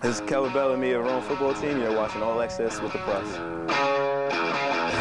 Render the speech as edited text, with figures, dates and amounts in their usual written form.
This is Kelvin Bellamy of Rowan Football Team. You're watching All Access with the Profs.